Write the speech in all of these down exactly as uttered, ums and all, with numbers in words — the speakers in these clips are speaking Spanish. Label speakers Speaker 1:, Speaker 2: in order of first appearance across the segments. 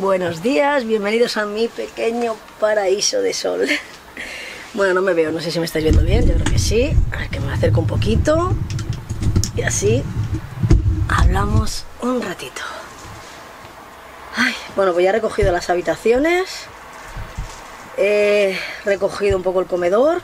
Speaker 1: Buenos días, bienvenidos a mi pequeño paraíso de sol. Bueno, no me veo, no sé si me estáis viendo bien, yo creo que sí. A ver, que me acerco un poquito y así hablamos un ratito. Ay, bueno, pues ya he recogido las habitaciones, he recogido un poco el comedor.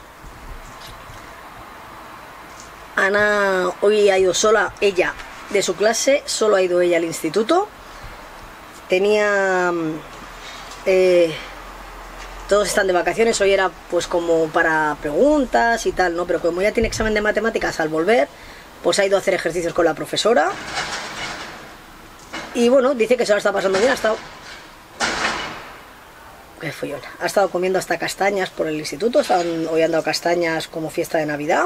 Speaker 1: Ana hoy ha ido sola, ella, de su clase, solo ha ido ella al instituto. Tenía... Eh, todos están de vacaciones, hoy era pues como para preguntas y tal, ¿no? Pero como ya tiene examen de matemáticas al volver, pues ha ido a hacer ejercicios con la profesora. Y bueno, dice que se lo está pasando bien, ha estado... ¿Qué follón? Ha estado comiendo hasta castañas por el instituto, estaban, hoy han dado castañas como fiesta de Navidad.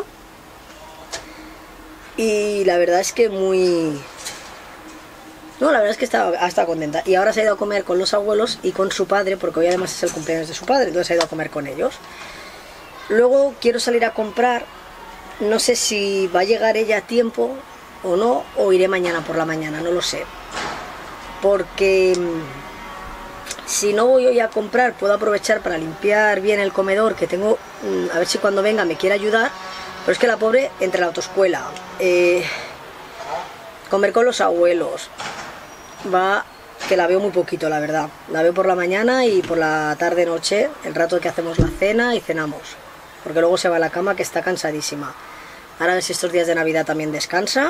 Speaker 1: Y la verdad es que muy... No, la verdad es que está, ha estado contenta. Y ahora se ha ido a comer con los abuelos y con su padre, porque hoy además es el cumpleaños de su padre, entonces se ha ido a comer con ellos. Luego quiero salir a comprar, no sé si va a llegar ella a tiempo o no, o iré mañana por la mañana, no lo sé. Porque si no voy hoy a comprar, puedo aprovechar para limpiar bien el comedor, que tengo, a ver si cuando venga me quiere ayudar. Pero es que la pobre, entre la autoescuela, eh, comer con los abuelos, va, que la veo muy poquito, la verdad. La veo por la mañana y por la tarde-noche, el rato que hacemos la cena y cenamos. Porque luego se va a la cama, que está cansadísima. Ahora a ver si estos días de Navidad también descansa.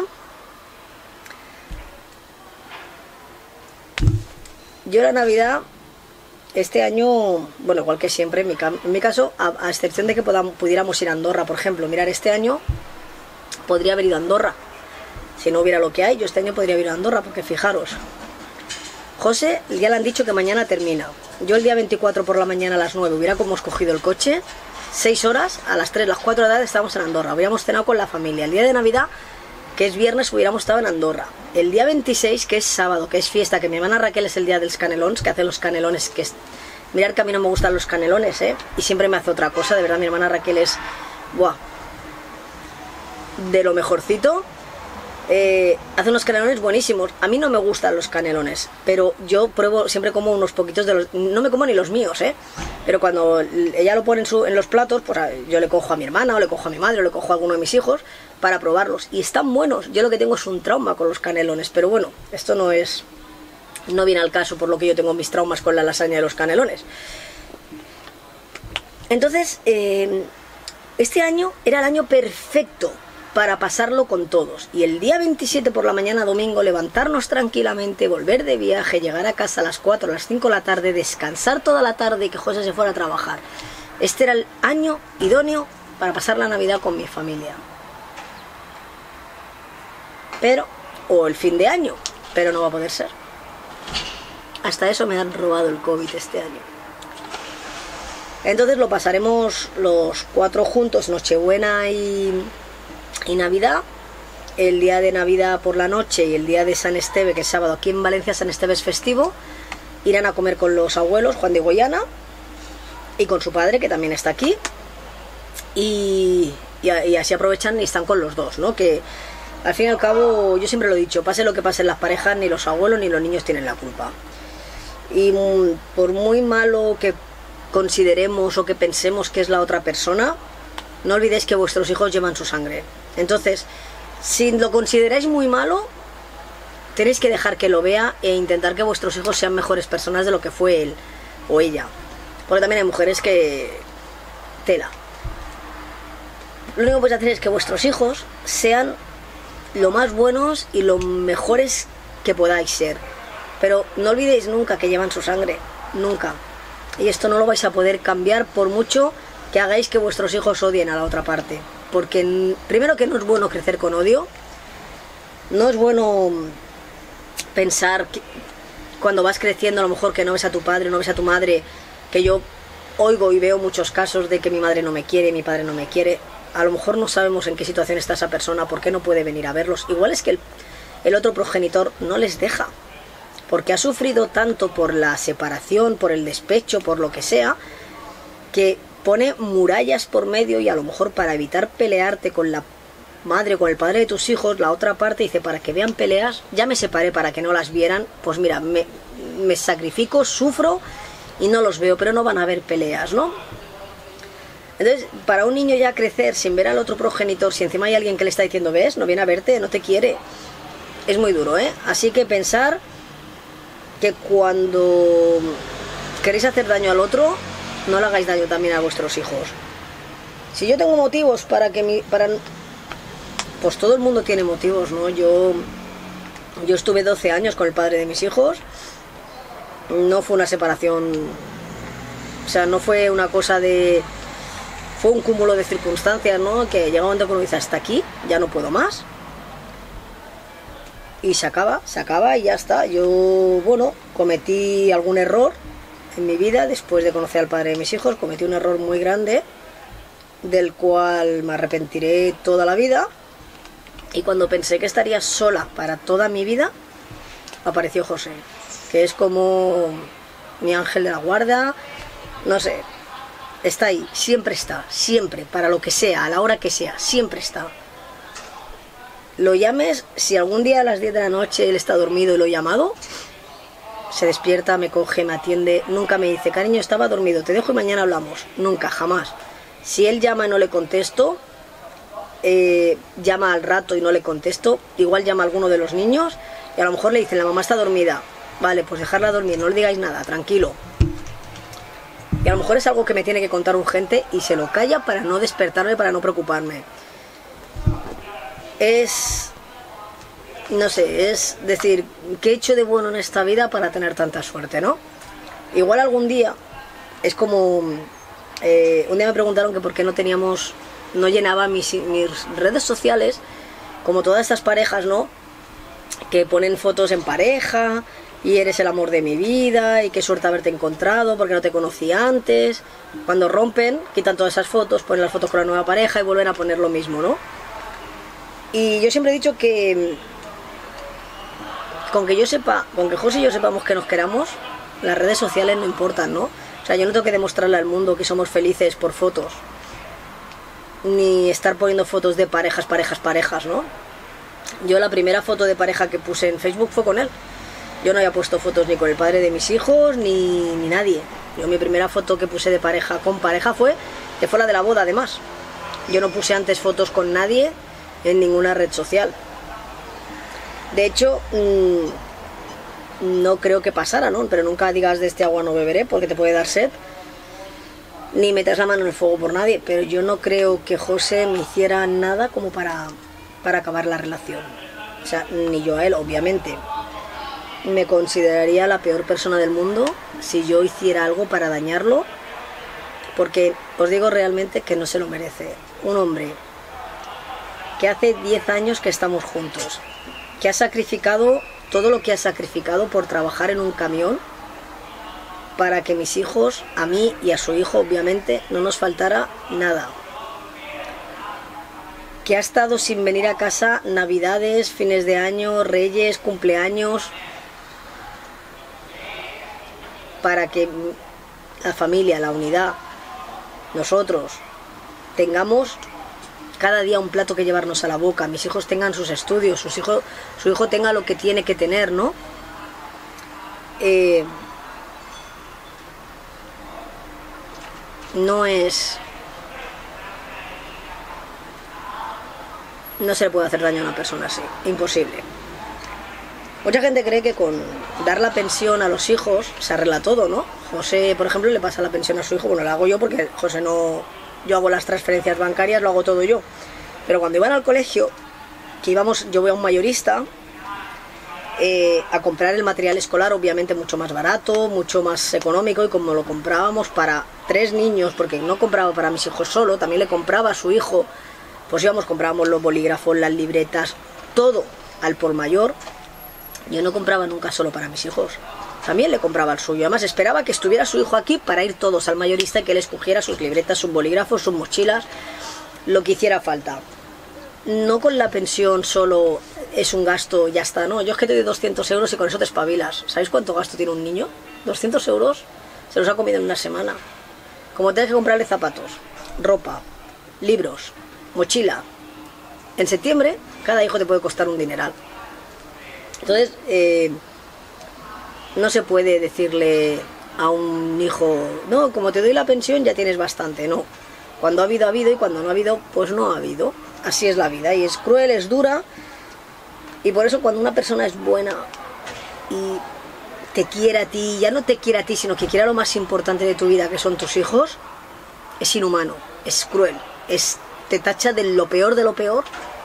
Speaker 1: Yo la Navidad, este año, bueno, igual que siempre, en mi, en mi caso, a, a excepción de que podamos, pudiéramos ir a Andorra, por ejemplo. Mirar, este año podría haber ido a Andorra. Si no hubiera lo que hay, yo este año podría haber ido a Andorra, porque fijaros, José ya le han dicho que mañana termina. Yo el día veinticuatro por la mañana a las nueve hubiera como escogido el coche, seis horas, a las tres, las cuatro de la tarde estábamos en Andorra, hubiéramos cenado con la familia. El día de Navidad, que es viernes, hubiéramos estado en Andorra. El día veintiséis, que es sábado, que es fiesta, que mi hermana Raquel es el día de los canelones, que hace los canelones, que es... Mirad que a mí no me gustan los canelones, ¿eh? Y siempre me hace otra cosa, de verdad, mi hermana Raquel es... ¡Buah! De lo mejorcito. Eh, hace unos canelones buenísimos. A mí no me gustan los canelones, pero yo pruebo, siempre como unos poquitos de los... No me como ni los míos, ¿eh? Pero cuando ella lo pone en, su, en los platos, pues yo le cojo a mi hermana, o le cojo a mi madre, o le cojo a alguno de mis hijos para probarlos. Y están buenos. Yo lo que tengo es un trauma con los canelones, pero bueno, esto no es... No viene al caso, por lo que yo tengo mis traumas con la lasaña de los canelones. Entonces, eh, este año era el año perfecto para pasarlo con todos. Y el día veintisiete por la mañana, domingo, levantarnos tranquilamente, volver de viaje, llegar a casa a las cuatro, a las cinco de la tarde, descansar toda la tarde y que José se fuera a trabajar. Este era el año idóneo para pasar la Navidad con mi familia. Pero, o el fin de año, pero no va a poder ser. Hasta eso me han robado el COVID este año. Entonces lo pasaremos los cuatro juntos, Nochebuena y... y Navidad. El día de Navidad por la noche y el día de San Esteve, que es sábado, aquí en Valencia San Esteve es festivo, irán a comer con los abuelos, Juan de Goyana, y con su padre, que también está aquí, y, y, y así aprovechan y están con los dos, ¿no? Que al fin y al cabo, yo siempre lo he dicho, pase lo que pase en las parejas, ni los abuelos ni los niños tienen la culpa. Y por muy malo que consideremos o que pensemos que es la otra persona, no olvidéis que vuestros hijos llevan su sangre. Entonces, si lo consideráis muy malo, tenéis que dejar que lo vea e intentar que vuestros hijos sean mejores personas de lo que fue él o ella. Porque también hay mujeres que... tela. Lo único que podéis hacer es que vuestros hijos sean lo más buenos y lo mejores que podáis ser. Pero no olvidéis nunca que llevan su sangre. Nunca. Y esto no lo vais a poder cambiar por mucho que hagáis que vuestros hijos odien a la otra parte. Porque primero que no es bueno crecer con odio. No es bueno pensar que cuando vas creciendo a lo mejor que no ves a tu padre, no ves a tu madre. Que yo oigo y veo muchos casos de que mi madre no me quiere, mi padre no me quiere. A lo mejor no sabemos en qué situación está esa persona, por qué no puede venir a verlos. Igual es que el, el otro progenitor no les deja. Porque ha sufrido tanto por la separación, por el despecho, por lo que sea, que pone murallas por medio y a lo mejor para evitar pelearte con la madre o con el padre de tus hijos, la otra parte dice, para que vean peleas, ya me separé para que no las vieran, pues mira, me, me sacrifico, sufro y no los veo, pero no van a haber peleas, ¿no? Entonces, para un niño ya crecer sin ver al otro progenitor, si encima hay alguien que le está diciendo, ves, no viene a verte, no te quiere, es muy duro, ¿eh? Así que pensar que cuando queréis hacer daño al otro, no le hagáis daño también a vuestros hijos. Si yo tengo motivos para que mi... para pues todo el mundo tiene motivos, ¿no? Yo, yo estuve doce años con el padre de mis hijos, no fue una separación, o sea, no fue una cosa de... fue un cúmulo de circunstancias, ¿no? Que llega un momento que uno dice, hasta aquí, ya no puedo más. Y se acaba, se acaba y ya está. Yo, bueno, cometí algún error en mi vida, después de conocer al padre de mis hijos, cometí un error muy grande, del cual me arrepentiré toda la vida. Y cuando pensé que estaría sola para toda mi vida, apareció José, que es como mi ángel de la guarda, no sé, está ahí, siempre está, siempre, para lo que sea, a la hora que sea, siempre está. Lo llames, si algún día a las diez de la noche él está dormido y lo he llamado, se despierta, me coge, me atiende, nunca me dice, cariño, estaba dormido, te dejo y mañana hablamos, nunca, jamás. Si él llama y no le contesto, eh, llama al rato y no le contesto, igual llama a alguno de los niños y a lo mejor le dicen, la mamá está dormida, vale, pues dejarla dormir, no le digáis nada, tranquilo. Y a lo mejor es algo que me tiene que contar urgente y se lo calla para no despertarme, para no preocuparme. Es, no sé, es decir, ¿qué he hecho de bueno en esta vida para tener tanta suerte, no? Igual algún día, es como, eh, un día me preguntaron que por qué no teníamos, no llenaba mis, mis redes sociales, como todas estas parejas, ¿no? Que ponen fotos en pareja, y eres el amor de mi vida, y qué suerte haberte encontrado, porque no te conocí antes. Cuando rompen, quitan todas esas fotos, ponen las fotos con la nueva pareja y vuelven a poner lo mismo, ¿no? Y yo siempre he dicho que con que yo sepa, con que José y yo sepamos que nos queramos, las redes sociales no importan, ¿no? O sea, yo no tengo que demostrarle al mundo que somos felices por fotos, ni estar poniendo fotos de parejas, parejas, parejas, ¿no? Yo la primera foto de pareja que puse en Facebook fue con él. Yo no había puesto fotos ni con el padre de mis hijos, ni, ni nadie. Yo mi primera foto que puse de pareja con pareja fue, que fue la de la boda además. Yo no puse antes fotos con nadie en ninguna red social. De hecho, mmm, no creo que pasara, ¿no? Pero nunca digas de este agua no beberé porque te puede dar sed. Ni metas la mano en el fuego por nadie. Pero yo no creo que José me hiciera nada como para, para acabar la relación. O sea, ni yo a él, obviamente. Me consideraría la peor persona del mundo si yo hiciera algo para dañarlo, porque os digo realmente que no se lo merece. Un hombre que hace diez años que estamos juntos, que ha sacrificado todo lo que ha sacrificado por trabajar en un camión para que mis hijos, a mí y a su hijo obviamente, no nos faltara nada. Que ha estado sin venir a casa navidades, fines de año, reyes, cumpleaños, para que la familia, la unidad, nosotros tengamos cada día un plato que llevarnos a la boca, mis hijos tengan sus estudios, sus hijos, su hijo tenga lo que tiene que tener, ¿no? Eh, no es... No se le puede hacer daño a una persona así, imposible. Mucha gente cree que con dar la pensión a los hijos se arregla todo, ¿no? José, por ejemplo, le pasa la pensión a su hijo, bueno, la hago yo porque José no... Yo hago las transferencias bancarias, lo hago todo yo. Pero cuando iban al colegio, que íbamos, yo voy a un mayorista, eh, a comprar el material escolar, obviamente mucho más barato, mucho más económico, y como lo comprábamos para tres niños, porque no compraba para mis hijos solo, también le compraba a su hijo, pues íbamos, comprábamos los bolígrafos, las libretas, todo al por mayor. Yo no compraba nunca solo para mis hijos, también le compraba al suyo. Además esperaba que estuviera su hijo aquí para ir todos al mayorista y que él escogiera sus libretas, sus bolígrafos, sus mochilas, lo que hiciera falta. No con la pensión solo es un gasto, ya está, no. Yo es que te doy doscientos euros y con eso te espabilas. ¿Sabéis cuánto gasto tiene un niño? doscientos euros se los ha comido en una semana. Como tienes que comprarle zapatos, ropa, libros, mochila. En septiembre cada hijo te puede costar un dineral. Entonces, eh, no se puede decirle a un hijo, no, como te doy la pensión ya tienes bastante, no. Cuando ha habido, ha habido, y cuando no ha habido, pues no ha habido. Así es la vida, y es cruel, es dura, y por eso cuando una persona es buena y te quiere a ti, ya no te quiere a ti, sino que quiere lo más importante de tu vida, que son tus hijos, es inhumano, es cruel, es, te tacha de lo peor de lo peor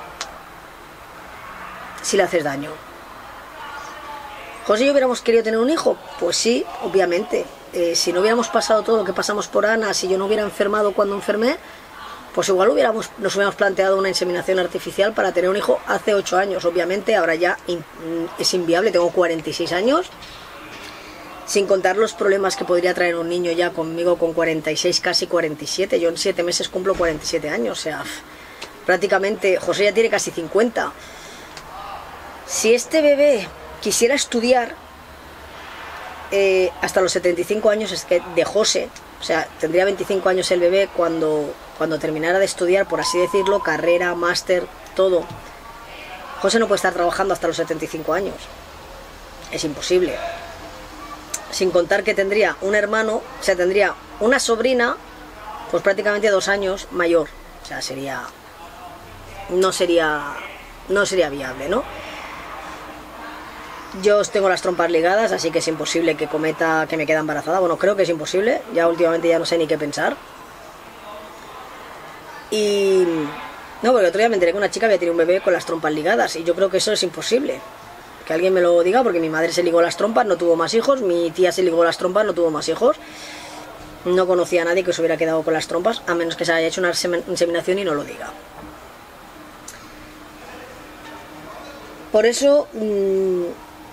Speaker 1: si le haces daño. José y yo hubiéramos querido tener un hijo, pues sí, obviamente. Eh, si no hubiéramos pasado todo lo que pasamos por Ana, si yo no hubiera enfermado cuando enfermé, pues igual hubiéramos, nos hubiéramos planteado una inseminación artificial para tener un hijo hace ocho años. Obviamente ahora ya in, es inviable, tengo cuarenta y seis años, sin contar los problemas que podría traer un niño ya conmigo con cuarenta y seis, casi cuarenta y siete. Yo en siete meses cumplo cuarenta y siete años, o sea, prácticamente José ya tiene casi cincuenta. Si este bebé quisiera estudiar eh, hasta los setenta y cinco años es que de José, o sea, tendría veinticinco años el bebé cuando, cuando terminara de estudiar, por así decirlo, carrera, máster, todo. José no puede estar trabajando hasta los setenta y cinco años. Es imposible. Sin contar que tendría un hermano, o sea, tendría una sobrina, pues prácticamente dos años mayor. O sea, sería... No sería... No sería viable, ¿no? Yo tengo las trompas ligadas, así que es imposible que cometa que me quede embarazada. Bueno, creo que es imposible. Ya últimamente ya no sé ni qué pensar. Y... No, porque el otro día me enteré que una chica había tenido un bebé con las trompas ligadas. Y yo creo que eso es imposible. Que alguien me lo diga, porque mi madre se ligó las trompas, no tuvo más hijos. Mi tía se ligó las trompas, no tuvo más hijos. No conocía a nadie que se hubiera quedado con las trompas, a menos que se haya hecho una inseminación y no lo diga. Por eso... Mmm,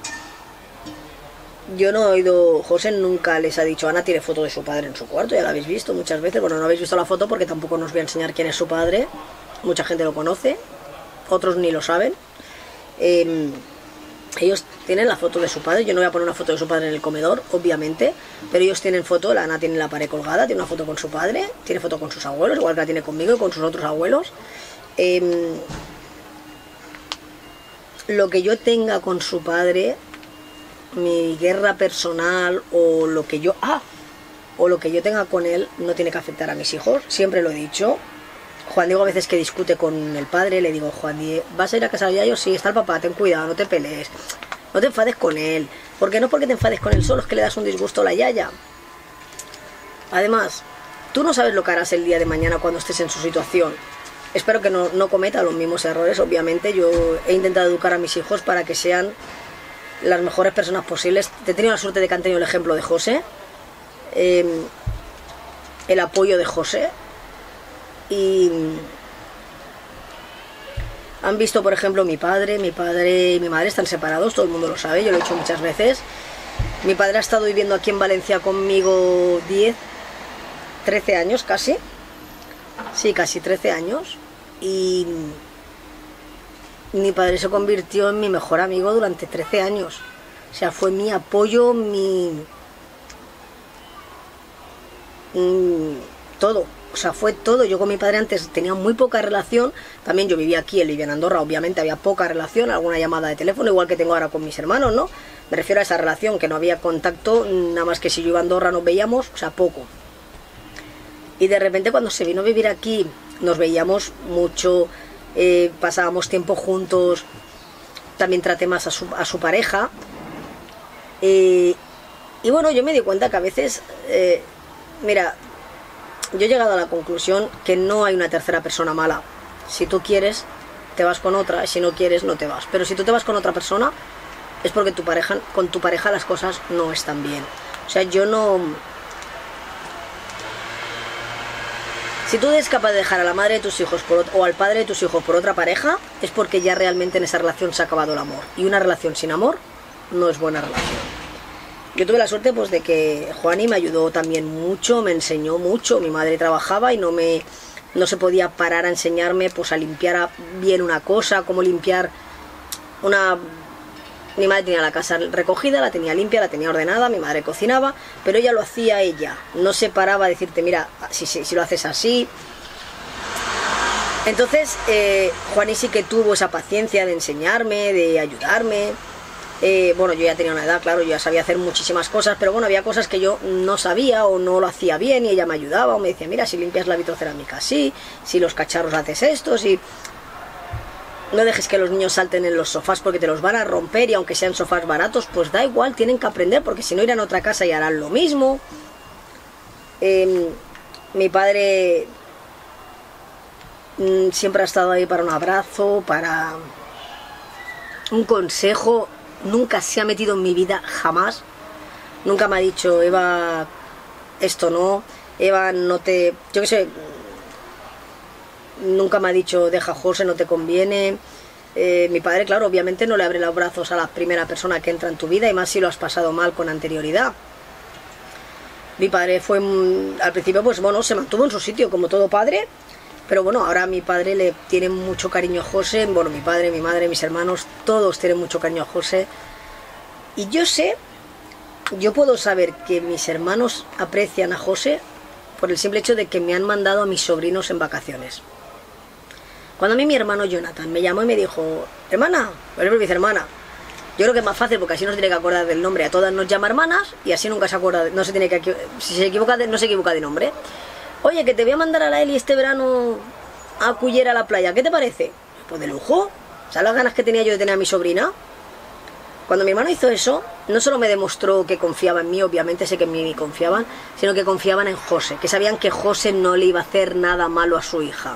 Speaker 1: yo no he oído, José nunca les ha dicho, Ana tiene foto de su padre en su cuarto, ya la habéis visto muchas veces. Bueno, no habéis visto la foto porque tampoco nos voy a enseñar quién es su padre, mucha gente lo conoce, otros ni lo saben. Eh, ellos tienen la foto de su padre, yo no voy a poner una foto de su padre en el comedor, obviamente, pero ellos tienen foto, la Ana tiene la pared colgada, tiene una foto con su padre, tiene foto con sus abuelos, igual que la tiene conmigo y con sus otros abuelos. Eh, lo que yo tenga con su padre, mi guerra personal o lo que yo ah o lo que yo tenga con él no tiene que afectar a mis hijos, siempre lo he dicho. Juan Diego a veces que discute con el padre, le digo, Juan Diego, ¿vas a ir a casa de Yayo? Sí, está el papá, ten cuidado, no te pelees, no te enfades con él, porque no porque te enfades con él solo es que le das un disgusto a la Yaya. Además, tú no sabes lo que harás el día de mañana cuando estés en su situación. Espero que no, no cometa los mismos errores. Obviamente yo he intentado educar a mis hijos para que sean las mejores personas posibles. He tenido la suerte de que han tenido el ejemplo de José, eh, el apoyo de José, y han visto, por ejemplo, mi padre, mi padre y mi madre están separados, todo el mundo lo sabe, yo lo he dicho muchas veces. Mi padre ha estado viviendo aquí en Valencia conmigo diez, trece años casi, sí, casi trece años, y mi padre se convirtió en mi mejor amigo durante trece años. O sea, fue mi apoyo, mi... mi... todo. O sea, fue todo. Yo con mi padre antes tenía muy poca relación. También yo vivía aquí, él vivía en Andorra, obviamente había poca relación, alguna llamada de teléfono, igual que tengo ahora con mis hermanos, ¿no? Me refiero a esa relación, que no había contacto, nada más que si yo iba a Andorra nos veíamos, o sea, poco. Y de repente cuando se vino a vivir aquí, nos veíamos mucho... Eh, pasábamos tiempo juntos, también traté más a su, a su pareja, eh, y bueno, yo me di cuenta que a veces, eh, mira, yo he llegado a la conclusión que no hay una tercera persona mala. Si tú quieres, te vas con otra, y si no quieres, no te vas. Pero si tú te vas con otra persona, es porque tu pareja, con tu pareja las cosas no están bien. O sea, yo no... Si tú eres capaz de dejar a la madre de tus hijos por, o al padre de tus hijos por otra pareja, es porque ya realmente en esa relación se ha acabado el amor. Y una relación sin amor no es buena relación. Yo tuve la suerte pues de que Juani me ayudó también mucho, me enseñó mucho. Mi madre trabajaba y no me no se podía parar a enseñarme pues a limpiar bien una cosa, cómo limpiar una... Mi madre tenía la casa recogida, la tenía limpia, la tenía ordenada, mi madre cocinaba, pero ella lo hacía ella. No se paraba a decirte, mira, si, si, si lo haces así. Entonces, eh, Juani sí que tuvo esa paciencia de enseñarme, de ayudarme. Eh, bueno, yo ya tenía una edad, claro, yo ya sabía hacer muchísimas cosas, pero bueno, había cosas que yo no sabía o no lo hacía bien y ella me ayudaba o me decía, mira, si limpias la vitrocerámica así, si los cacharros haces esto, si... No dejes que los niños salten en los sofás porque te los van a romper y aunque sean sofás baratos, pues da igual, tienen que aprender porque si no irán a otra casa y harán lo mismo. Eh, mi padre mm, siempre ha estado ahí para un abrazo, para un consejo. Nunca se ha metido en mi vida, jamás. Nunca me ha dicho, Eva, esto no, Eva, no te... Yo qué sé, nunca me ha dicho, deja José, no te conviene. Eh, mi padre, claro, obviamente no le abre los brazos a la primera persona que entra en tu vida, y más si lo has pasado mal con anterioridad. Mi padre fue, al principio, pues bueno, se mantuvo en su sitio, como todo padre. Pero bueno, ahora mi padre le tiene mucho cariño a José. Bueno, mi padre, mi madre, mis hermanos, todos tienen mucho cariño a José. Y yo sé, yo puedo saber que mis hermanos aprecian a José por el simple hecho de que me han mandado a mis sobrinos en vacaciones. Cuando a mí mi hermano Jonathan me llamó y me dijo, hermana, pues me dice hermana. Yo creo que es más fácil porque así no se tiene que acordar del nombre. A todas nos llama hermanas y así nunca se acuerda, de, no se tiene que, si se equivoca de, no se equivoca de nombre. Oye, que te voy a mandar a la Eli este verano a Cullera a la playa, ¿qué te parece? Pues de lujo. ¿Sabes las ganas que tenía yo de tener a mi sobrina? Cuando mi hermano hizo eso, no solo me demostró que confiaba en mí, obviamente sé que en mí confiaban, sino que confiaban en José, que sabían que José no le iba a hacer nada malo a su hija.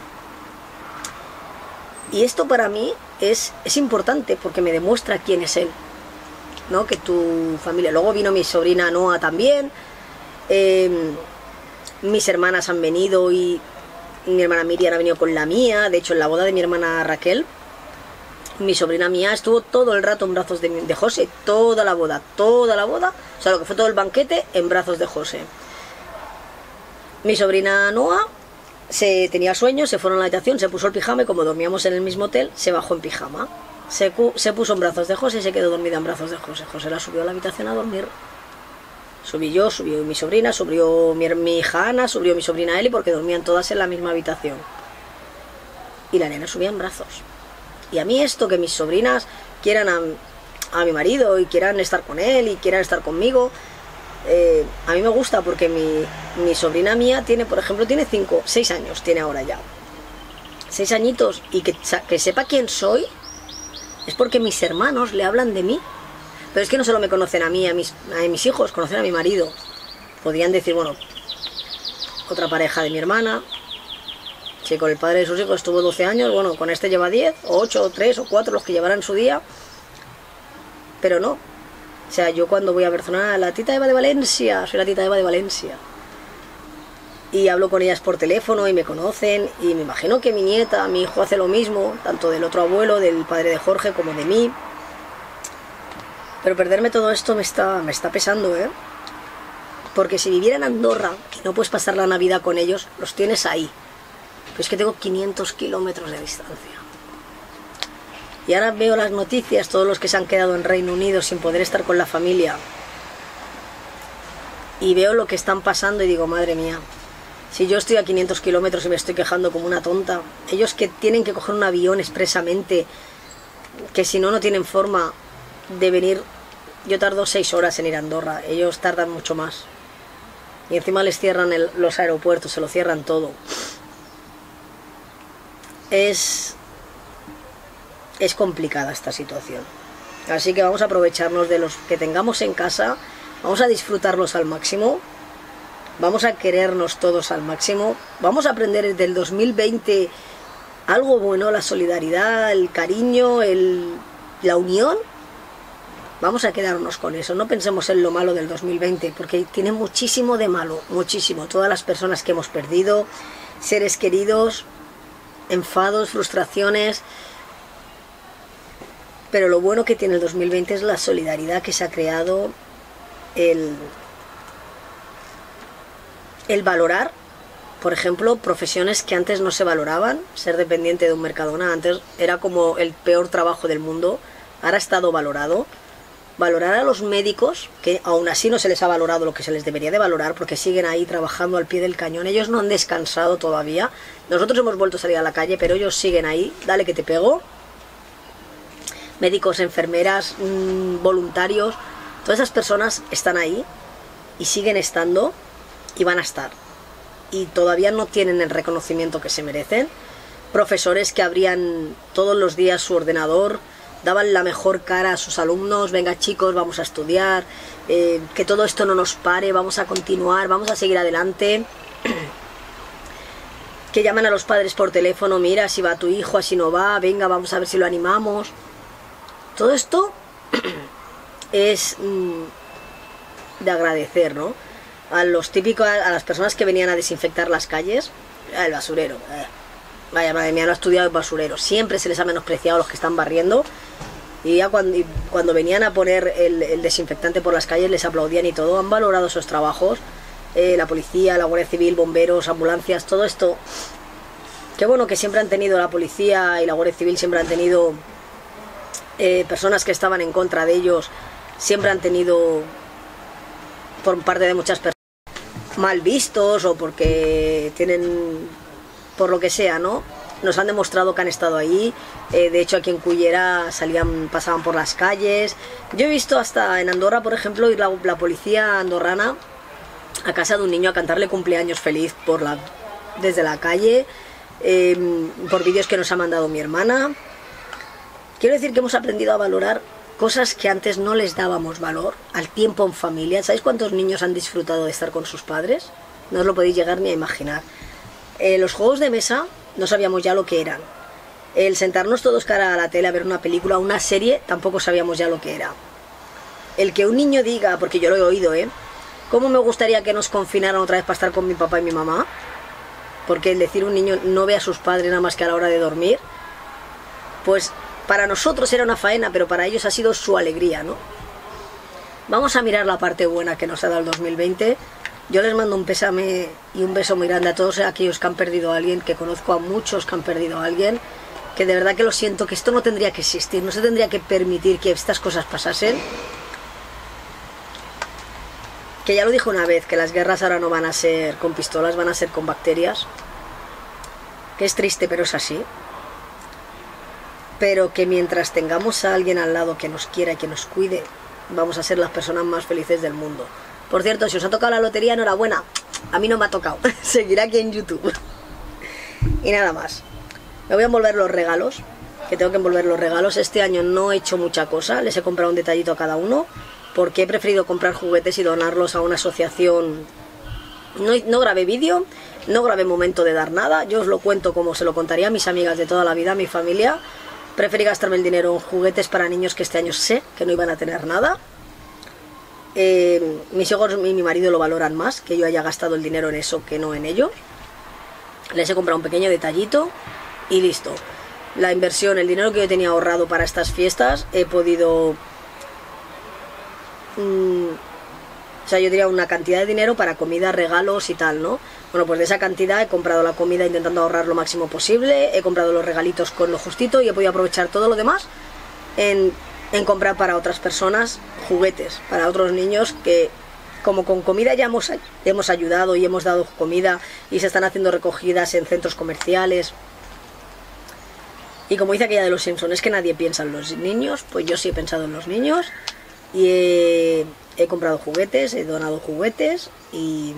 Speaker 1: Y esto para mí es, es importante porque me demuestra quién es él, ¿no? Que tu familia... Luego vino mi sobrina Noa también, eh, mis hermanas han venido y mi hermana Miriam ha venido con la mía. De hecho, en la boda de mi hermana Raquel, mi sobrina mía estuvo todo el rato en brazos de, de José, toda la boda, toda la boda, o sea, lo que fue todo el banquete en brazos de José. Mi sobrina Noa se tenía sueño, se fueron a la habitación, se puso el pijama y como dormíamos en el mismo hotel, se bajó en pijama. Se, se puso en brazos de José y se quedó dormida en brazos de José. José la subió a la habitación a dormir. Subí yo, subió mi sobrina, subió mi, mi hija Ana, subió mi sobrina Eli, porque dormían todas en la misma habitación. Y la nena subía en brazos. Y a mí esto, que mis sobrinas quieran a, a mi marido y quieran estar con él y quieran estar conmigo, eh, a mí me gusta porque mi, mi sobrina mía tiene, por ejemplo, tiene cinco, seis años, tiene ahora ya. Seis añitos, y que, que sepa quién soy es porque mis hermanos le hablan de mí. Pero es que no solo me conocen a mí, a mis, a mis hijos, conocen a mi marido. Podrían decir, bueno, otra pareja de mi hermana, si con el padre de sus hijos estuvo doce años, bueno, con este lleva diez, o ocho, o tres, o cuatro, los que llevarán en su día. Pero no. O sea, yo cuando voy a Barcelona, la tita Eva de Valencia, soy la tita Eva de Valencia. Y hablo con ellas por teléfono y me conocen, y me imagino que mi nieta, mi hijo hace lo mismo, tanto del otro abuelo, del padre de Jorge, como de mí. Pero perderme todo esto me está, me está pesando, ¿eh? Porque si viviera en Andorra y no puedes pasar la Navidad con ellos, los tienes ahí. Pero es que tengo quinientos kilómetros de distancia. Y ahora veo las noticias, todos los que se han quedado en Reino Unido sin poder estar con la familia. Y veo lo que están pasando y digo, madre mía, si yo estoy a quinientos kilómetros y me estoy quejando como una tonta, ellos que tienen que coger un avión expresamente, que si no, no tienen forma de venir. Yo tardo seis horas en ir a Andorra, ellos tardan mucho más. Y encima les cierran el, los aeropuertos, se lo cierran todo. Es, es complicada esta situación. Así que vamos a aprovecharnos de los que tengamos en casa, vamos a disfrutarlos al máximo, vamos a querernos todos al máximo, vamos a aprender desde el dos mil veinte algo bueno, la solidaridad, el cariño, el, la unión. Vamos a quedarnos con eso, no pensemos en lo malo del dos mil veinte, porque tiene muchísimo de malo, muchísimo. Todas las personas que hemos perdido, seres queridos, enfados, frustraciones. Pero lo bueno que tiene el dos mil veinte es la solidaridad que se ha creado, el, el valorar, por ejemplo, profesiones que antes no se valoraban. Ser dependiente de un Mercadona antes era como el peor trabajo del mundo, ahora ha estado valorado. Valorar a los médicos, que aún así no se les ha valorado lo que se les debería de valorar, porque siguen ahí trabajando al pie del cañón. Ellos no han descansado todavía. Nosotros hemos vuelto a salir a la calle, pero ellos siguen ahí. Dale que te pego. médicos, enfermeras, mmm, voluntarios, todas esas personas están ahí y siguen estando y van a estar. Y todavía no tienen el reconocimiento que se merecen. Profesores que abrían todos los días su ordenador, daban la mejor cara a sus alumnos, venga chicos, vamos a estudiar, eh, que todo esto no nos pare, vamos a continuar, vamos a seguir adelante. Que llaman a los padres por teléfono, mira, si va tu hijo, así no va, venga, vamos a ver si lo animamos. Todo esto es mmm, de agradecer, ¿no? A los típicos, a las personas que venían a desinfectar las calles, el basurero, eh. Vaya, madre mía, no ha estudiado el basurero. Siempre se les ha menospreciado a los que están barriendo. Y ya cuando, y cuando venían a poner el, el desinfectante por las calles les aplaudían y todo. Han valorado esos trabajos. Eh, la policía, la Guardia Civil, bomberos, ambulancias, todo esto. Qué bueno que siempre han tenido la policía y la Guardia Civil, siempre han tenido eh, personas que estaban en contra de ellos. Siempre han tenido, por parte de muchas personas, mal vistos o porque tienen... por lo que sea, ¿no? Nos han demostrado que han estado ahí. Eh, de hecho, aquí en Cullera salían, pasaban por las calles. Yo he visto hasta en Andorra, por ejemplo, ir la, la policía andorrana a casa de un niño a cantarle cumpleaños feliz por la, desde la calle, eh, por vídeos que nos ha mandado mi hermana. Quiero decir que hemos aprendido a valorar cosas que antes no les dábamos valor, al tiempo en familia. ¿Sabéis cuántos niños han disfrutado de estar con sus padres? No os lo podéis llegar ni a imaginar. Eh, los juegos de mesa no sabíamos ya lo que eran. El sentarnos todos cara a la tele a ver una película o una serie tampoco sabíamos ya lo que era. El que un niño diga, porque yo lo he oído, ¿eh? ¿Cómo me gustaría que nos confinaran otra vez para estar con mi papá y mi mamá? Porque el decir un niño no ve a sus padres nada más que a la hora de dormir, pues para nosotros era una faena, pero para ellos ha sido su alegría, ¿no? Vamos a mirar la parte buena que nos ha dado el dos mil veinte. Yo les mando un pésame y un beso muy grande a todos aquellos que han perdido a alguien, que conozco a muchos que han perdido a alguien, que de verdad que lo siento, que esto no tendría que existir, no se tendría que permitir que estas cosas pasasen. Que ya lo dije una vez, que las guerras ahora no van a ser con pistolas, van a ser con bacterias. Que es triste, pero es así. Pero que mientras tengamos a alguien al lado que nos quiera y que nos cuide, vamos a ser las personas más felices del mundo. Por cierto, si os ha tocado la lotería, enhorabuena. A mí no me ha tocado. Seguirá aquí en YouTube. Y nada más. Me voy a envolver los regalos, que tengo que envolver los regalos. Este año no he hecho mucha cosa. Les he comprado un detallito a cada uno, porque he preferido comprar juguetes y donarlos a una asociación. No, no grabé vídeo, no grabé momento de dar nada. Yo os lo cuento como se lo contaría a mis amigas de toda la vida, a mi familia. Preferí gastarme el dinero en juguetes para niños que este año sé que no iban a tener nada. Eh, mis hijos y mi marido lo valoran más, que yo haya gastado el dinero en eso que no en ello. Les he comprado un pequeño detallito y listo. La inversión, el dinero que yo tenía ahorrado para estas fiestas, he podido... Mmm, o sea, yo diría una cantidad de dinero para comida, regalos y tal, ¿no? Bueno, pues de esa cantidad he comprado la comida intentando ahorrar lo máximo posible, he comprado los regalitos con lo justito y he podido aprovechar todo lo demás en... en comprar para otras personas juguetes, para otros niños que, como con comida ya hemos, hemos ayudado y hemos dado comida y se están haciendo recogidas en centros comerciales. Y como dice aquella de los Simpsons, es que nadie piensa en los niños, pues yo sí he pensado en los niños y he, he comprado juguetes, he donado juguetes y,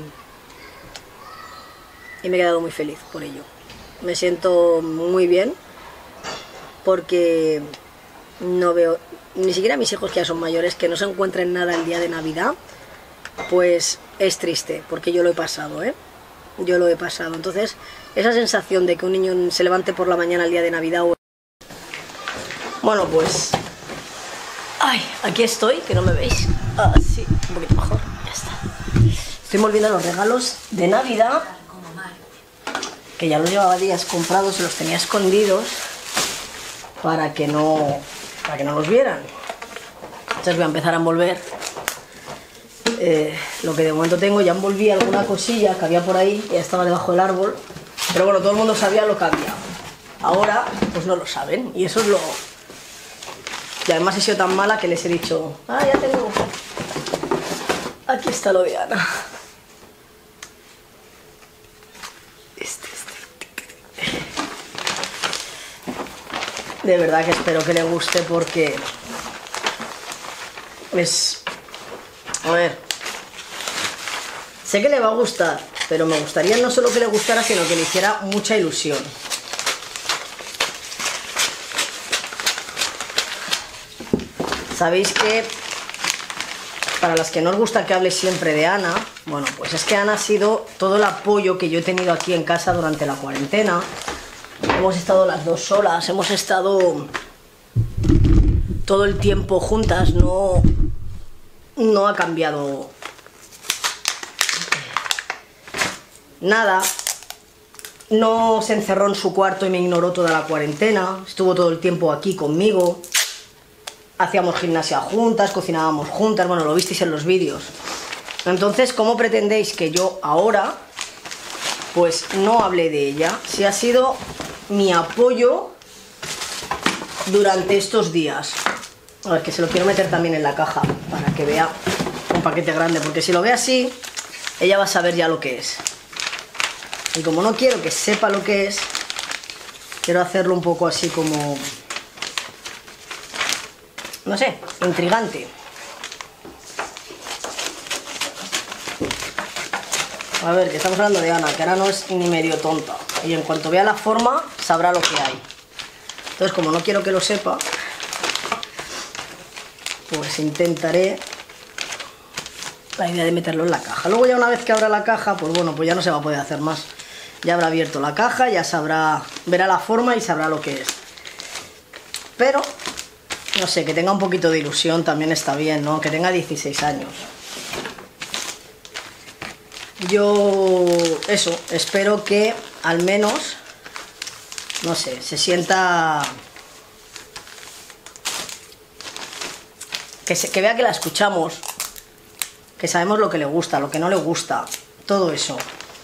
Speaker 1: y me he quedado muy feliz por ello. Me siento muy bien porque no veo... ni siquiera mis hijos que ya son mayores, que no se encuentren nada el día de Navidad, pues es triste, porque yo lo he pasado, ¿eh? Yo lo he pasado. Entonces, esa sensación de que un niño se levante por la mañana el día de Navidad... O... Bueno, pues... Ay, aquí estoy, que no me veis. Ah, sí, un poquito mejor, ya está. Estoy envolviendo los regalos de Navidad, que ya los llevaba días comprados y los tenía escondidos para que no... para que no los vieran. Entonces voy a empezar a envolver eh, lo que de momento tengo. Ya envolví alguna cosilla que había por ahí, que ya estaba debajo del árbol, pero bueno, todo el mundo sabía lo que había. Ahora pues no lo saben y eso es lo... Y además he sido tan mala que les he dicho, ah, ya tengo, aquí está lo de Ana. Este, este. De verdad que espero que le guste porque es... A ver, sé que le va a gustar, pero me gustaría no solo que le gustara, sino que le hiciera mucha ilusión. Sabéis que, para las que no os gusta que hable siempre de Ana, bueno, pues es que Ana ha sido todo el apoyo que yo he tenido aquí en casa durante la cuarentena. Hemos estado las dos solas, hemos estado todo el tiempo juntas, no, no ha cambiado nada. No se encerró en su cuarto y me ignoró toda la cuarentena, estuvo todo el tiempo aquí conmigo. Hacíamos gimnasia juntas, cocinábamos juntas, bueno, lo visteis en los vídeos. Entonces, ¿cómo pretendéis que yo ahora, pues, no hable de ella? Si ha sido mi apoyo durante estos días. A ver, que se lo quiero meter también en la caja, para que vea un paquete grande, porque si lo ve así, ella va a saber ya lo que es. Y como no quiero que sepa lo que es, quiero hacerlo un poco así como... no sé, intrigante. A ver, que estamos hablando de Ana, que Ana no es ni medio tonta. Y en cuanto vea la forma, sabrá lo que hay. Entonces, como no quiero que lo sepa, pues intentaré la idea de meterlo en la caja. Luego ya una vez que abra la caja, pues bueno, pues ya no se va a poder hacer más. Ya habrá abierto la caja, ya sabrá, verá la forma y sabrá lo que es. Pero... no sé, que tenga un poquito de ilusión también está bien, ¿no? Que tenga dieciséis años. Yo, eso, espero que al menos, no sé, se sienta... Que, se, que vea que la escuchamos, que sabemos lo que le gusta, lo que no le gusta, todo eso.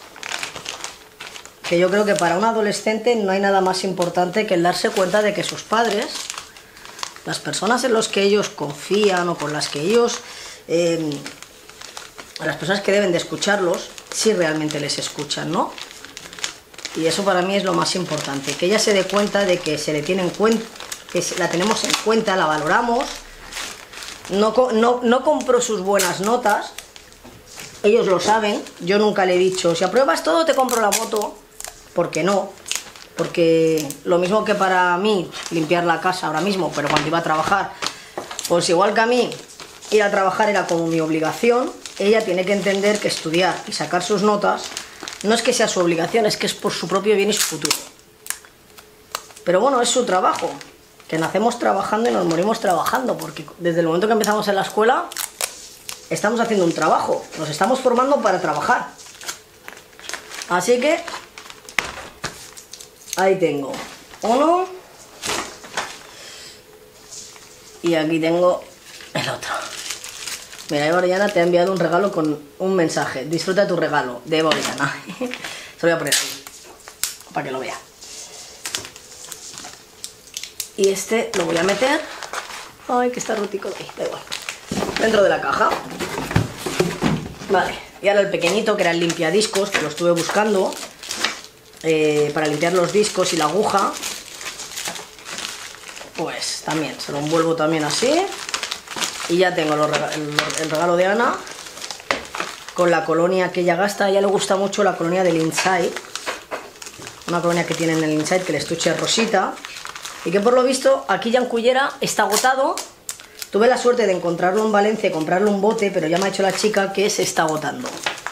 Speaker 1: Que yo creo que para un adolescente no hay nada más importante que el darse cuenta de que sus padres... las personas en las que ellos confían o con las que ellos, eh, las personas que deben de escucharlos, sí realmente les escuchan, ¿no? Y eso para mí es lo más importante, que ella se dé cuenta de que se le tiene en cuenta, que la tenemos en cuenta, la valoramos. No, no, no compro sus buenas notas, ellos lo saben. Yo nunca le he dicho, si apruebas todo te compro la moto, porque no. Porque lo mismo que para mí limpiar la casa ahora mismo, pero cuando iba a trabajar, pues igual que a mí ir a trabajar era como mi obligación, ella tiene que entender que estudiar y sacar sus notas no es que sea su obligación, es que es por su propio bien y su futuro. Pero bueno, es su trabajo, que nacemos trabajando y nos morimos trabajando, porque desde el momento que empezamos en la escuela estamos haciendo un trabajo, nos estamos formando para trabajar. Así que... ahí tengo uno y aquí tengo el otro. Mira, Eva Orellana te ha enviado un regalo con un mensaje. Disfruta tu regalo, de Eva Orellana. Se lo voy a poner ahí, para que lo vea. Y este lo voy a meter... ay, que está rotico de ahí, da igual. Dentro de la caja. Vale, y ahora el pequeñito, que era el limpiadiscos, que lo estuve buscando... Eh, para limpiar los discos y la aguja, pues también se lo envuelvo también así y ya tengo los rega el, el regalo de Ana con la colonia que ella gasta. A ella le gusta mucho la colonia del Inside, una colonia que tiene en el Inside, que el estuche es rosita y que por lo visto aquí ya en Cullera está agotado. Tuve la suerte de encontrarlo en Valencia y comprarle un bote, pero ya me ha dicho la chica que se está agotando.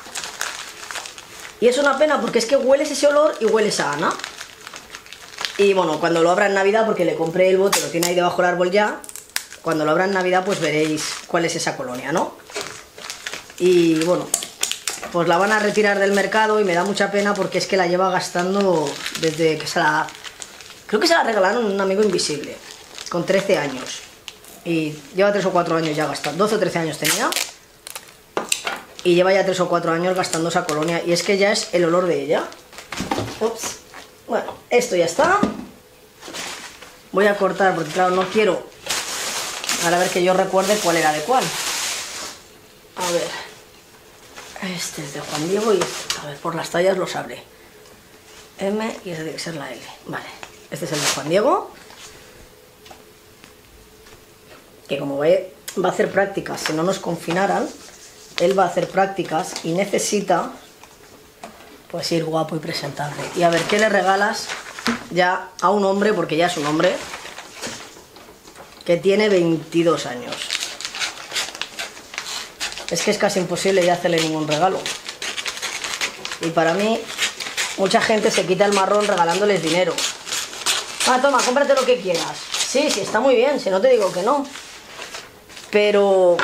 Speaker 1: Y es una pena porque es que hueles ese olor y hueles a Ana. Y bueno, cuando lo abra en Navidad, porque le compré el bote, lo tiene ahí debajo del árbol ya, cuando lo abra en Navidad pues veréis cuál es esa colonia, ¿no? Y bueno, pues la van a retirar del mercado y me da mucha pena porque es que la lleva gastando desde que se la... creo que se la regalaron a un amigo invisible, con trece años. Y lleva tres o cuatro años ya gastando, doce o trece años tenía. Y lleva ya tres o cuatro años gastando esa colonia. Y es que ya es el olor de ella. Ups. Bueno, esto ya está. Voy a cortar porque claro, no quiero... ahora a ver que yo recuerde cuál era de cuál. A ver. Este es de Juan Diego y... a ver, por las tallas lo sabré. M y ese tiene que ser la L. Vale. Este es el de Juan Diego. que como va a hacer prácticas, si no nos confinaran, él va a hacer prácticas y necesita pues ir guapo y presentable. Y a ver, ¿qué le regalas ya a un hombre, porque ya es un hombre, que tiene veintidós años? Es que es casi imposible ya hacerle ningún regalo. Y para mí, mucha gente se quita el marrón regalándoles dinero. Ah, toma, cómprate lo que quieras. Sí, sí, está muy bien, si no te digo que no. Pero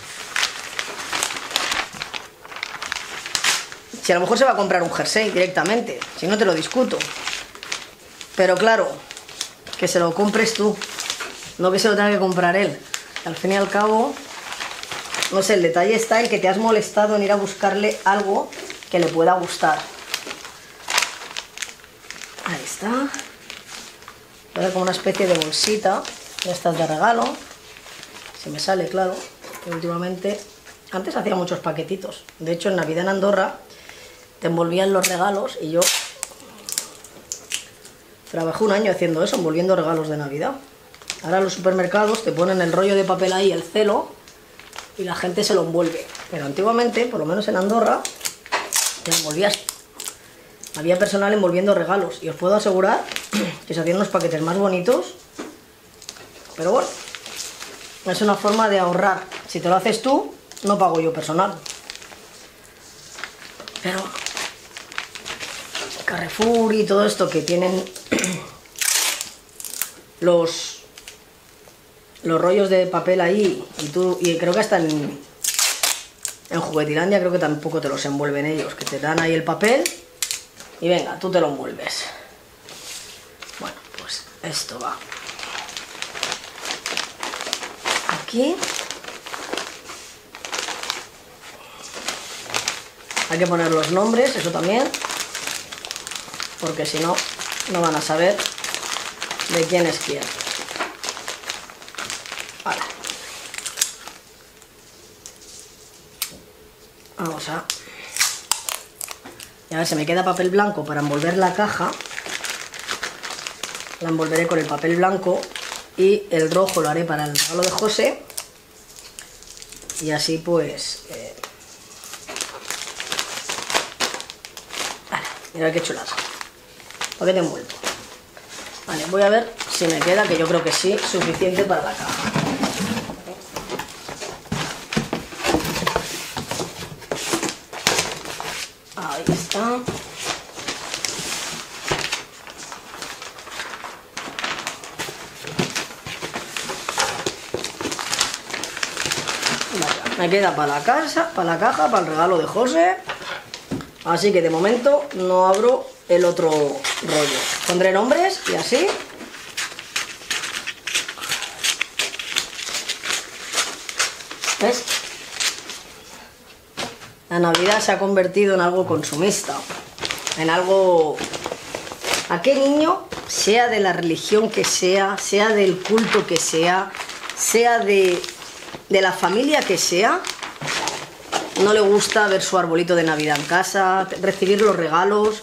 Speaker 1: si a lo mejor se va a comprar un jersey directamente, si no te lo discuto. Pero claro, que se lo compres tú, no que se lo tenga que comprar él. Al fin y al cabo, no sé, el detalle está en que te has molestado en ir a buscarle algo que le pueda gustar. Ahí está. Ahora como una especie de bolsita de estas de regalo. Si me sale, claro, que últimamente... Antes hacía muchos paquetitos. De hecho, en Navidad en Andorra te envolvían los regalos y yo trabajé un año haciendo eso, envolviendo regalos de Navidad. Ahora los supermercados te ponen el rollo de papel ahí, el celo, y la gente se lo envuelve. Pero antiguamente, por lo menos en Andorra, te envolvías. Había personal envolviendo regalos y os puedo asegurar que se hacían unos paquetes más bonitos. Pero bueno, es una forma de ahorrar. Si te lo haces tú, no pago yo personal. Pero Carrefour y todo esto que tienen los los rollos de papel ahí, y tú y creo que hasta en, en Juguetilandia creo que tampoco te los envuelven ellos, que te dan ahí el papel y venga, tú te lo envuelves. Bueno, pues esto va aquí. Hay que poner los nombres, eso también, porque si no, no van a saber de quién es quién. Vale. Vamos a... Y a ver, se me queda papel blanco para envolver la caja. La envolveré con el papel blanco y el rojo lo haré para el regalo de José. Y así pues... Eh... Vale, mira qué chulada. Paquete envuelto. Vale, voy a ver si me queda, que yo creo que sí, suficiente para la caja. Ahí está. Vale, me queda para la casa, para la caja, para el regalo de José. Así que de momento no abro el otro rollo. Pondré nombres y así. ¿Ves? La Navidad se ha convertido en algo consumista, en algo... ¿A qué niño, sea de la religión que sea, sea del culto que sea, sea de, de la familia que sea, no le gusta ver su arbolito de Navidad en casa, recibir los regalos?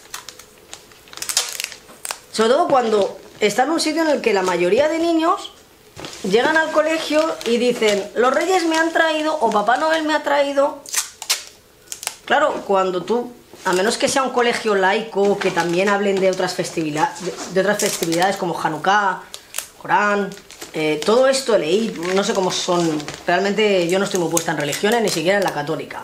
Speaker 1: Sobre todo cuando está en un sitio en el que la mayoría de niños llegan al colegio y dicen, los Reyes me han traído o Papá Noel me ha traído. Claro, cuando tú, a menos que sea un colegio laico, que también hablen de otras festividades, de, de otras festividades como Hanukkah, Corán, eh, todo esto leí, no sé cómo son, realmente yo no estoy muy puesta en religiones, ni siquiera en la católica.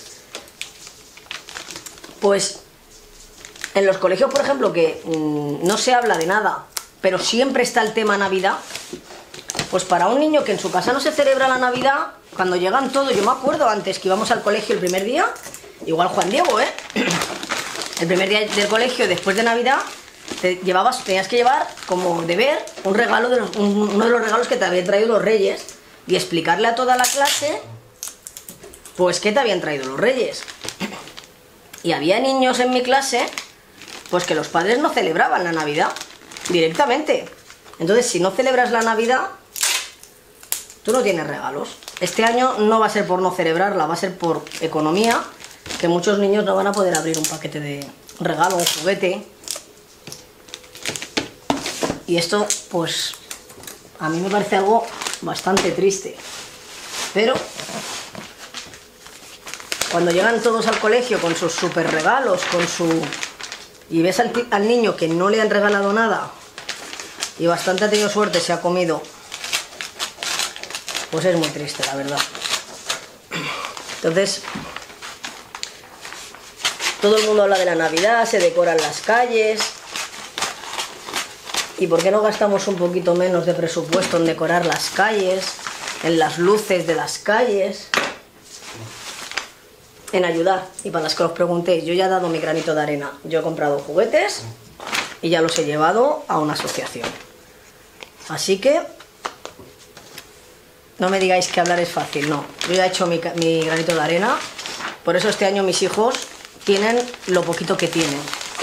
Speaker 1: Pues en los colegios, por ejemplo, que mmm, no se habla de nada, pero siempre está el tema Navidad, pues para un niño que en su casa no se celebra la Navidad, cuando llegan todos, yo me acuerdo antes que íbamos al colegio el primer día, igual Juan Diego, ¿eh? El primer día del colegio, después de Navidad, te llevabas, tenías que llevar como deber un regalo de los, un, uno de los regalos que te habían traído los Reyes y explicarle a toda la clase, pues, qué te habían traído los Reyes. Y había niños en mi clase, pues, que los padres no celebraban la Navidad directamente. Entonces, si no celebras la Navidad, tú no tienes regalos. Este año no va a ser por no celebrarla, va a ser por economía, que muchos niños no van a poder abrir un paquete de regalo, un juguete. Y esto, pues, a mí me parece algo bastante triste. Pero cuando llegan todos al colegio con sus super regalos, con su... y ves al, al niño que no le han regalado nada y bastante ha tenido suerte, se ha comido, pues es muy triste, la verdad. Entonces, todo el mundo habla de la Navidad, se decoran las calles. ¿Y por qué no gastamos un poquito menos de presupuesto en decorar las calles, en las luces de las calles, en ayudar? Y para las que os preguntéis, yo ya he dado mi granito de arena. Yo he comprado juguetes y ya los he llevado a una asociación. Así que no me digáis que hablar es fácil, no. Yo ya he hecho mi, mi granito de arena. Por eso este año mis hijos tienen lo poquito que tienen.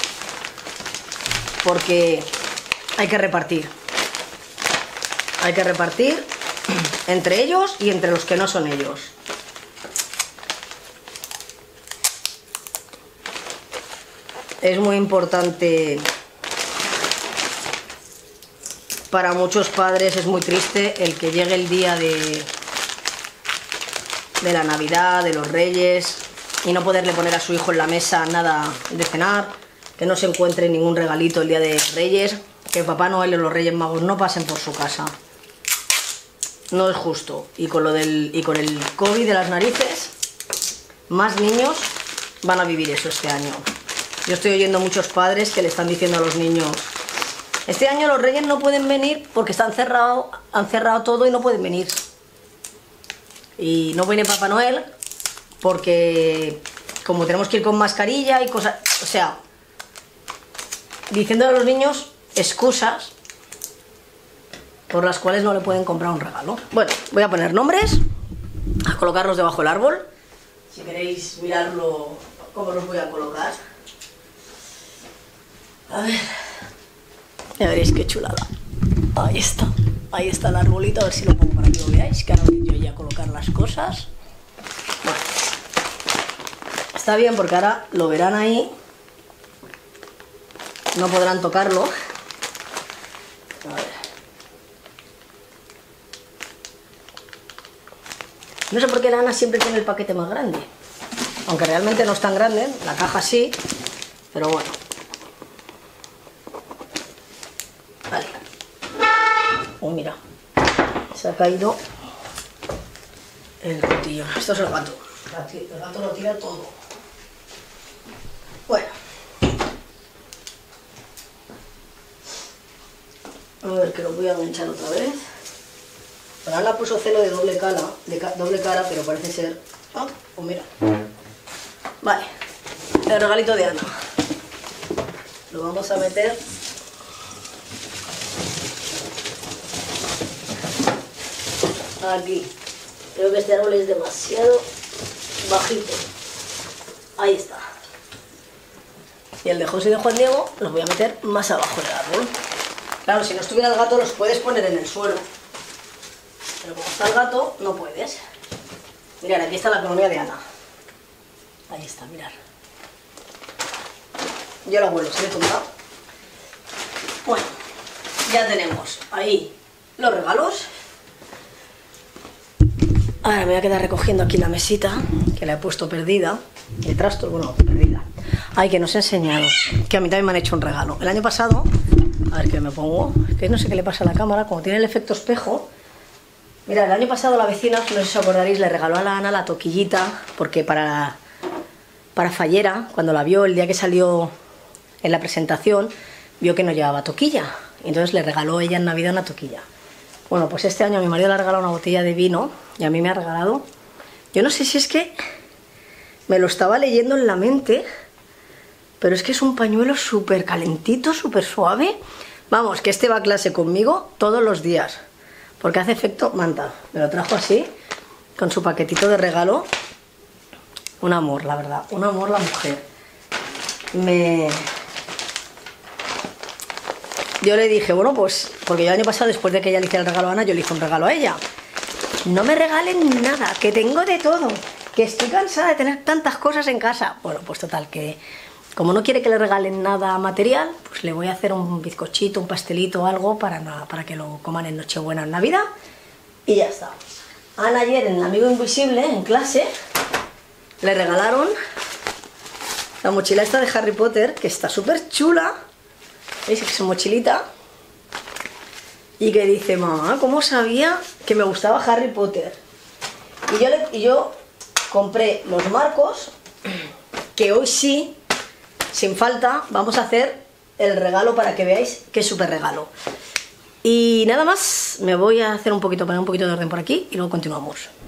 Speaker 1: Porque hay que repartir. Hay que repartir entre ellos y entre los que no son ellos. Es muy importante para muchos padres, es muy triste el que llegue el día de, de la Navidad, de los Reyes, y no poderle poner a su hijo en la mesa nada de cenar, que no se encuentre ningún regalito el día de Reyes, que Papá Noel y los Reyes Magos no pasen por su casa. No es justo. Y con, lo del, y con el COVID de las narices, más niños van a vivir eso este año. Yo estoy oyendo muchos padres que le están diciendo a los niños: este año los Reyes no pueden venir porque están cerrado, han cerrado todo y no pueden venir. Y no viene Papá Noel porque como tenemos que ir con mascarilla y cosas... O sea, diciendo a los niños excusas por las cuales no le pueden comprar un regalo. Bueno, voy a poner nombres, a colocarlos debajo del árbol. Si queréis mirarlo, cómo los voy a colocar. A ver, ya veréis qué chulada. Ahí está, ahí está el arbolito, a ver si lo pongo para que lo veáis, que ahora voy yo ya a colocar las cosas. Bueno, está bien porque ahora lo verán ahí, no podrán tocarlo. A ver. No sé por qué la Ana siempre tiene el paquete más grande, aunque realmente no es tan grande, la caja sí, pero bueno. Vale. Oh, mira, se ha caído el cotillón. Esto es el gato. El gato lo tira todo. Bueno. A ver, que lo voy a enganchar otra vez. Ahora la puso celo de doble cara, de ca doble cara, pero parece ser... Ah, pues mira. Vale. El regalito de Ana. Lo vamos a meter... aquí. Creo que este árbol es demasiado bajito. Ahí está. Y el de José y de Juan Diego los voy a meter más abajo del árbol. Claro, si no estuviera el gato los puedes poner en el suelo. Pero como está el gato, no puedes. Mirad, aquí está la economía de Ana. Ahí está, mirad. Yo la vuelvo, se le he tumbado. Bueno, ya tenemos ahí los regalos. Ahora me voy a quedar recogiendo aquí la mesita, que la he puesto perdida. El trasto, bueno, perdida. Ay, que nos he enseñado, que a mí también me han hecho un regalo. El año pasado, a ver qué me pongo, que no sé qué le pasa a la cámara, como tiene el efecto espejo. Mira, el año pasado la vecina, no sé si os acordaréis, le regaló a la Ana la toquillita, porque para, para Fallera, cuando la vio el día que salió en la presentación, vio que no llevaba toquilla. Entonces le regaló ella en Navidad una toquilla. Bueno, pues este año a mi marido le ha regalado una botella de vino y a mí me ha regalado... Yo no sé si es que me lo estaba leyendo en la mente, pero es que es un pañuelo súper calentito, súper suave. Vamos, que este va a clase conmigo todos los días, porque hace efecto manta. Me lo trajo así, con su paquetito de regalo. Un amor, la verdad, un amor la mujer. Me... Yo le dije, bueno, pues, porque yo el año pasado, después de que ella le hiciera el regalo a Ana, yo le hice un regalo a ella. No me regalen nada, que tengo de todo, que estoy cansada de tener tantas cosas en casa. Bueno, pues total, que como no quiere que le regalen nada material, pues le voy a hacer un bizcochito, un pastelito o algo para, para que lo coman en Nochebuena, en Navidad. y ya está. Ana ayer en Amigo Invisible, en clase, le regalaron la mochila esta de Harry Potter, que está súper chula. ¿Veis? Que es una mochilita. Y que dice, mamá, ¿cómo sabía que me gustaba Harry Potter? Y yo, le, y yo compré los marcos, que hoy sí, sin falta, vamos a hacer el regalo para que veáis que es súper regalo. Y nada más, me voy a hacer un poquito, poner un poquito de orden por aquí y luego continuamos.